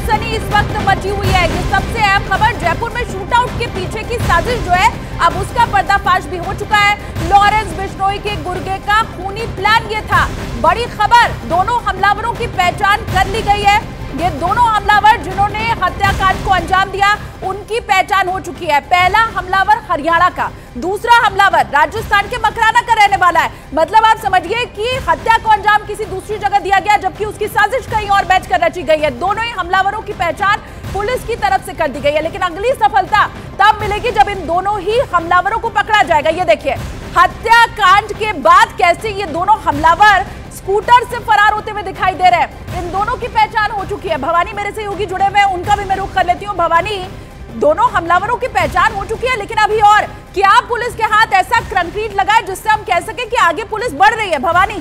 सनसनी इस वक्त मची हुई है। ये सबसे अहम खबर, जयपुर में शूटआउट के पीछे की साजिश जो है अब उसका पर्दाफाश भी हो चुका है। लॉरेंस बिश्नोई के गुर्गे का खूनी प्लान ये था। बड़ी खबर, दोनों हमलावरों की पहचान कर ली गई है। ये दोनों हमलावर जिन्होंने हत्याकांड को अंजाम दिया, उनकी पहचान हो चुकी है। पहला हमलावर हरियाणा का, दूसरा हमलावर राजस्थान के मकराना का रहने वाला है। मतलब आप समझिए कि हत्या को अंजाम किसी दूसरी जगह दिया गया, जबकि उसकी साजिश कहीं और बैठकर रची गई है। दोनों ही हमलावरों की पहचान पुलिस की तरफ से कर दी गई है, लेकिन अगली सफलता तब मिलेगी जब इन दोनों ही हमलावरों को पकड़ा जाएगा। ये देखिए, हत्याकांड के बाद कैसे ये दोनों हमलावर स्कूटर से फरार होते हुए दिखाई दे रहे हैं। इन दोनों की पहचान हो चुकी है। भवानी मेरे से योगी जुड़े हुए, उनका भी मैं रुख कर लेती हूँ। भवानी, दोनों हमलावरों की पहचान हो चुकी है, लेकिन अभी और क्या पुलिस के हाथ ऐसा कंक्रीट लगा है जिससे हम कह सके कि आगे पुलिस बढ़ रही है? भवानी,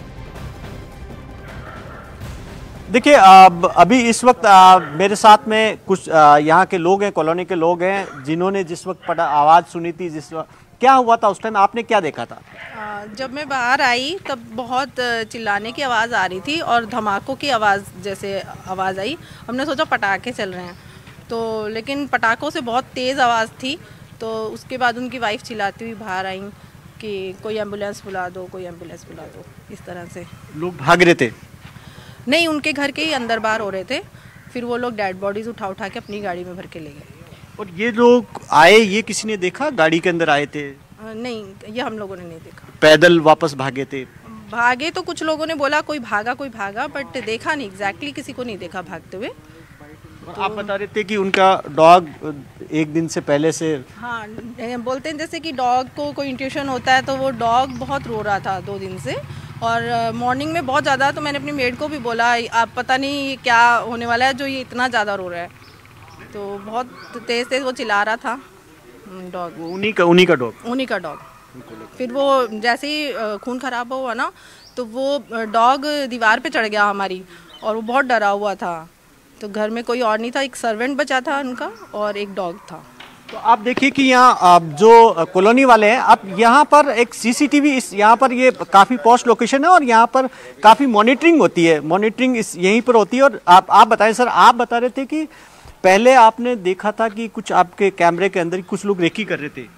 देखिए, अभी इस वक्त मेरे साथ में कुछ यहाँ के लोग हैं, कॉलोनी के लोग हैं, जिन्होंने जिस वक्त आवाज़ सुनी थी, जिस वक्त क्या हुआ था उस टाइम, आपने क्या देखा था? जब मैं बाहर आई तब बहुत चिल्लाने की आवाज़ आ रही थी और धमाकों की आवाज़ जैसे आवाज़ आई। हमने सोचा पटाखे चल रहे हैं, तो लेकिन पटाखों से बहुत तेज़ आवाज़ थी। तो उसके बाद उनकी वाइफ चिल्लाती हुई बाहर आई कि कोई एम्बुलेंस बुला दो, कोई एम्बुलेंस बुला दो। इस तरह से लोग भाग रहे थे? नहीं, उनके घर के ही अंदर बाहर हो रहे थे। फिर वो लोग डेड बॉडीज़ उठा उठा के अपनी गाड़ी में भर के ले गए। और ये लोग आए, ये किसी ने देखा? गाड़ी के अंदर आए थे? नहीं, ये हम लोगों ने नहीं देखा। पैदल वापस भागे थे? भागे तो कुछ लोगों ने बोला कोई भागा, बट देखा नहीं, एग्जैक्टली किसी को नहीं देखा भागते हुए। तो आप बता रहे थे कि उनका डॉग एक दिन से पहले से, हाँ, बोलते हैं जैसे कि डॉग को कोई इंट्यूशन होता है, तो वो डॉग बहुत रो रहा था 2 दिन से, और मॉर्निंग में बहुत ज़्यादा। तो मैंने अपनी मेड को भी बोला, आप पता नहीं क्या होने वाला है जो ये इतना ज़्यादा रो रहा है। तो बहुत तेज़ वो चिल्ला रहा था डॉग। उन्हीं का डॉग। फिर वो जैसे ही खून खराब हुआ ना, तो वो डॉग दीवार पे चढ़ गया हमारी, और वो बहुत डरा हुआ था। तो घर में कोई और नहीं था, एक सर्वेंट बचा था उनका और एक डॉग था। तो आप देखिए कि यहाँ जो कॉलोनी वाले हैं, अब यहाँ पर एक सीसीटीवी, इस यहाँ पर ये काफ़ी पॉश लोकेशन है और यहाँ पर काफ़ी मॉनिटरिंग होती है। मॉनिटरिंग इस यहीं पर होती है। और आप बताएं सर, आप बता रहे थे कि पहले आपने देखा था कि कुछ आपके कैमरे के अंदर कुछ लोग रेकी कर रहे थे।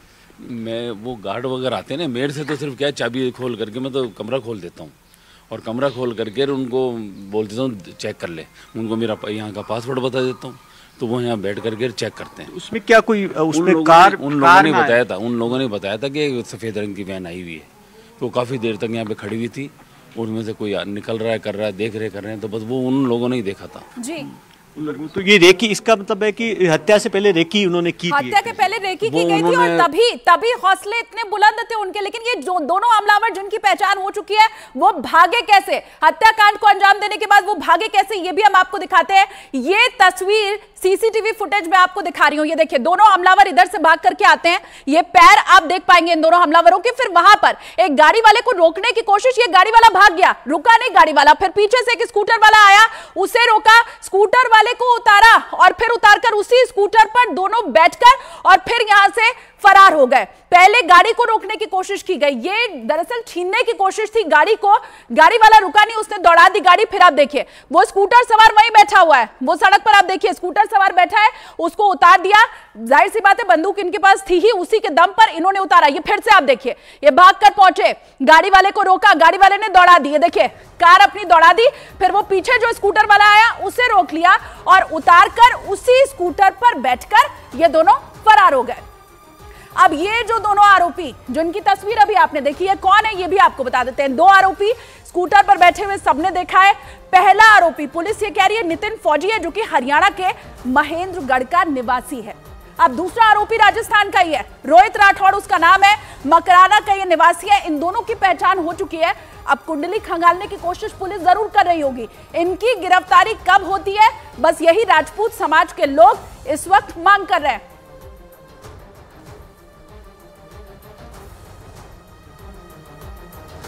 मैं वो गार्ड वगैरह आते हैं ना, मेरे से तो सिर्फ क्या चाबी खोल करके मैं तो कमरा खोल देता हूँ, और कमरा खोल करके उनको बोल देता हूँ चेक कर ले। उनको मेरा यहाँ का पासवर्ड बता देता हूँ, तो वो यहाँ बैठ करके चेक करते हैं। उसमें क्या कोई उसमें कार उन लोगों ने बताया था, कि सफ़ेद रंग की वैन आई हुई है। तो काफ़ी देर तक यहाँ पे खड़ी हुई थी, उनमें से कोई निकल रहा है, कर रहा है, देख रहे कर रहे हैं। तो बस वो उन लोगों ने ही देखा था जी। तो ये रेकी, इसका मतलब है कि हत्या से पहले रेकी उन्होंने की थी। हत्या के पहले रेकी की गई थी, और तभी हौसले इतने बुलंद थे उनके। लेकिन ये जो दोनों हमलावर जिनकी पहचान हो चुकी है, वो भागे कैसे? हत्याकांड को अंजाम देने के बाद वो भागे कैसे, ये भी हम आपको दिखाते हैं। ये तस्वीर सीसीटीवी फुटेज में आपको दिखा रही हूं। ये देखिए, दोनों हमलावर इधर से भाग करके आते हैं। ये पैर आप देख पाएंगे इन दोनों हमलावरों के। फिर वहां पर एक गाड़ी वाले को रोकने की कोशिश, ये गाड़ी वाला भाग गया, रुका नहीं गाड़ी वाला। फिर पीछे से एक स्कूटर वाला आया, उसे रोका, स्कूटर वाले को उतारा, और फिर उतारकर उसी स्कूटर पर दोनों बैठकर और फिर यहां से फरार हो गए। पहले गाड़ी को रोकने की कोशिश की गई, ये दरअसल छीनने की कोशिश थी गाड़ी को। गाड़ी वाला रुका नहीं, उसने दौड़ा दी गाड़ी। फिर आप देखिए, वो स्कूटर सवार वहीं बैठा हुआ है, वो सड़क पर आप देखिए स्कूटर सवार बैठा है, उसको उतार दिया। जाहिर सी बात है, बंदूक इनके पास थी ही, उसी के दम पर इन्होंने उतारा। ये फिर से आप देखिए, ये भागकर पहुंचे, गाड़ी वाले को रोका, गाड़ी वाले ने दौड़ा दी। देखिए, कार अपनी दौड़ा दी। फिर वो पीछे जो स्कूटर वाला आया, उसे रोक लिया और उतारकर उसी स्कूटर पर बैठकर ये दोनों फरार हो गए। अब ये जो दोनों आरोपी, जिनकी तस्वीर अभी आपने देखी है, कौन है ये भी आपको बता देते हैं। 2 आरोपी स्कूटर पर बैठे हुए सबने देखा है। पहला आरोपी, पुलिस ये कह रही है, नितिन फौजी है, जो कि हरियाणा के महेंद्रगढ़ का निवासी है। अब दूसरा आरोपी राजस्थान का ही है, रोहित राठौड़ उसका नाम है, मकराना का ये निवासी है। इन दोनों की पहचान हो चुकी है। अब कुंडली खंगालने की कोशिश पुलिस जरूर कर रही होगी। इनकी गिरफ्तारी कब होती है, बस यही राजपूत समाज के लोग इस वक्त मांग कर रहे हैं।